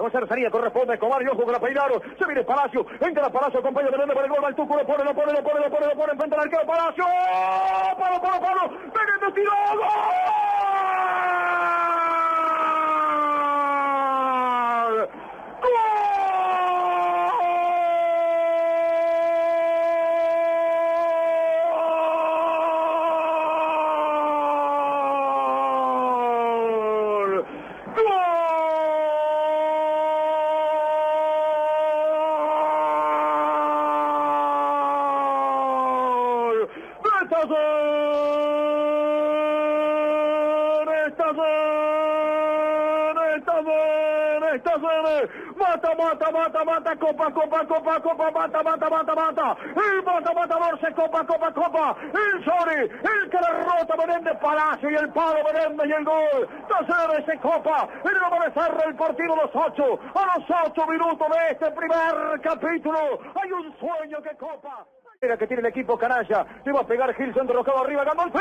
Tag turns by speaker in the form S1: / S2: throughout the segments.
S1: Cercería corresponde a Escobar y ojo con la Peiraro. Se viene Palacio. Entra Palacio, acompaña Menéndez para el gol. Baltuco lo pone, enfrente al arquero Palacio. Palo. Menéndez tiró. ¡Gol! Mata, copa, mata. El matador se copa. El Sori, el que derrota Menéndez, Palacio y el palo Menéndez y el gol. Taceres se copa. En el amanecer del partido a los 8 minutos de este primer capítulo. Hay un sueño que copa. Que tiene el equipo canalla. Le va a pegar Gil, centro rocado arriba, Gandolfi.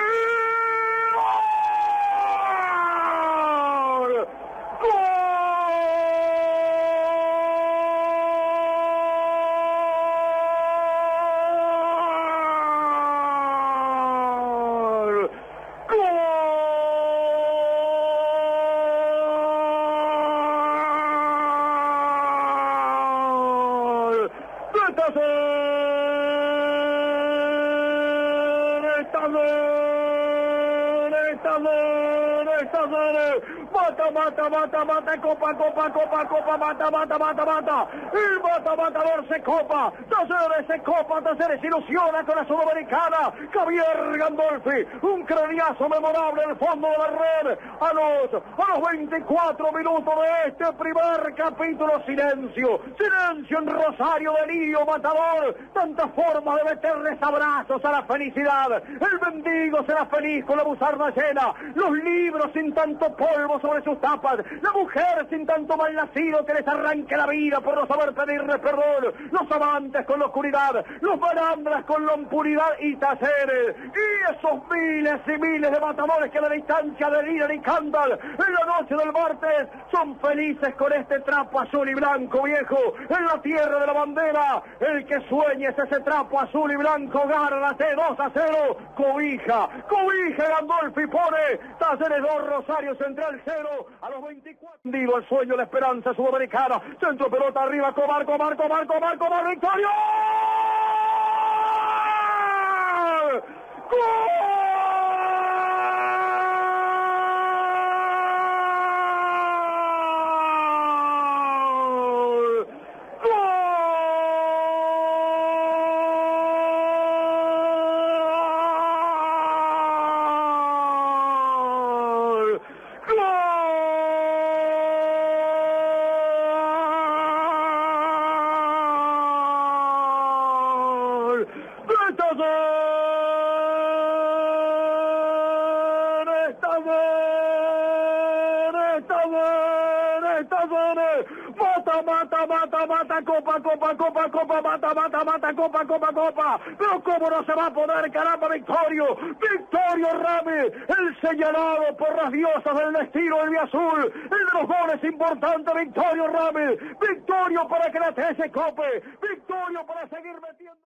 S1: Mata, copa, mata. El matador se copa. Taceres se copa, Taceres ilusiona con la Sudamericana. Javier Gandolfi, un craniazo memorable en el fondo de la red. A los 24 minutos de este primer capítulo, silencio en Rosario, delirio matador. Tantas formas de meterles abrazos a la felicidad. El mendigo será feliz con la buzarda llena. Los libros sin tanto polvo sobre sus tapas. La mujer sin tanto mal nacido que les arranque la vida por no saber pedirle perdón. Los amantes con la oscuridad. Los barandras con la impunidad y Taceres. Y esos miles y miles de matadores que a la distancia deliran y cantan en la noche del martes son felices con este trapo azul y blanco viejo. En la tierra de la bandera, el que sueñe es ese trapo azul y blanco. Gárrate 2-0. Cobija Gandolfi pone. Taceres 2, Rosario Central 0. A los 24. Digo el sueño, la esperanza sudamericana. Centro, pelota arriba, Cobar, victoria. ¡Gol! Mata, copa. Pero cómo no se va a poner, caramba, Victorio Rami, el señalado por las diosas del destino del Viazul, el de los goles importantes, Victorio Rami, Victorio para que la 13 cope, Victorio para seguir metiendo.